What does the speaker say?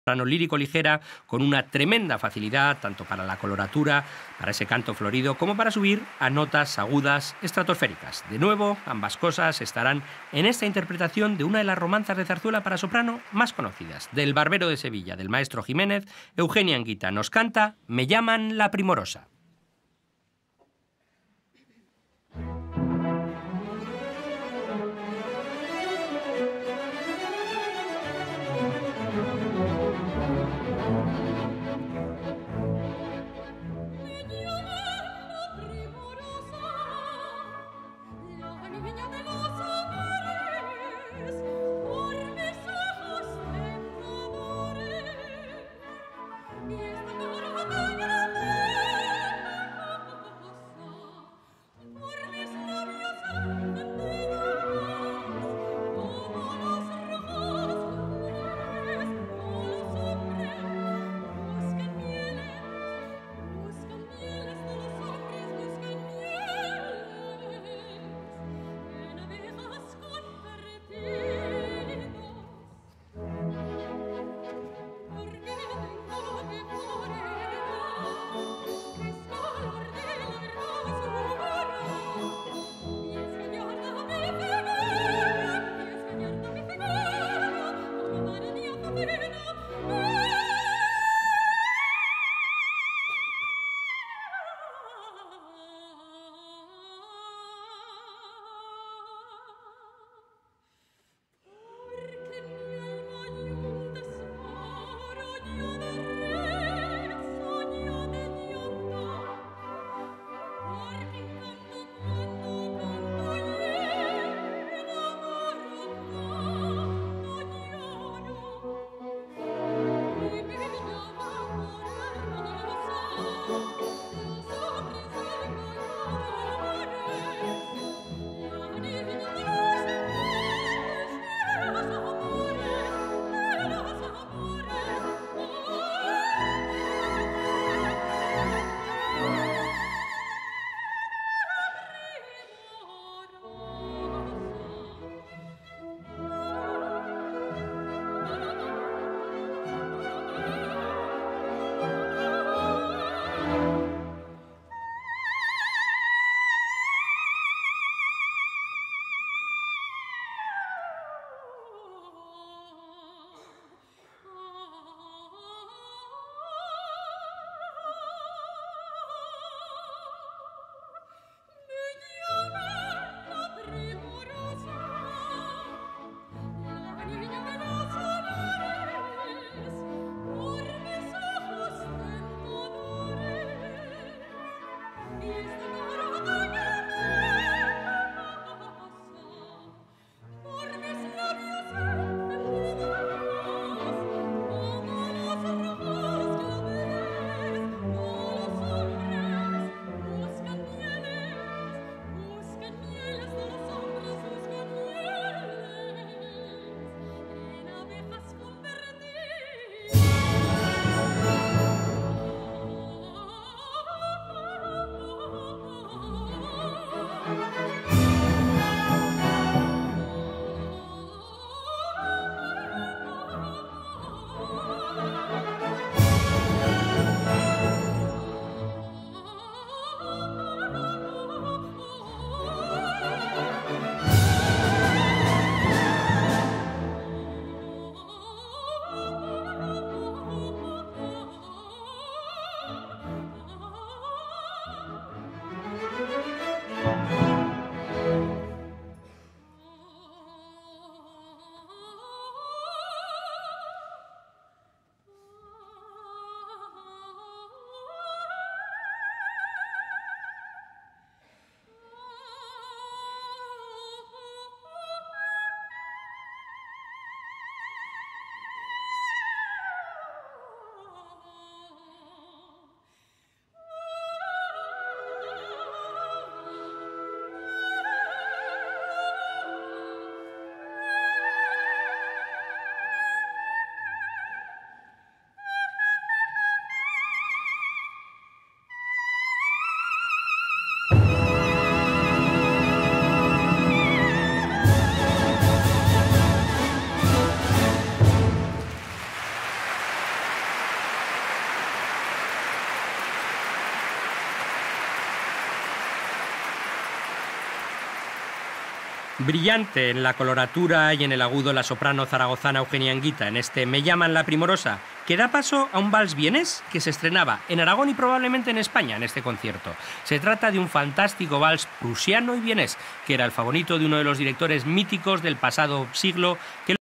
soprano lírico ligera con una tremenda facilidad tanto para la coloratura, para ese canto florido, como para subir a notas agudas estratosféricas. De nuevo, ambas cosas estarán en esta interpretación de una de las romanzas de zarzuela para soprano más conocidas, del Barbero de Sevilla, del maestro Jiménez. Eugenia Anguita nos canta Me llaman la Primorosa. Brillante en la coloratura y en el agudo la soprano zaragozana Eugenia Anguita en este Me llaman la Primorosa, que da paso a un vals vienés que se estrenaba en Aragón y probablemente en España en este concierto. Se trata de un fantástico vals prusiano y vienés, que era el favorito de uno de los directores míticos del pasado siglo, que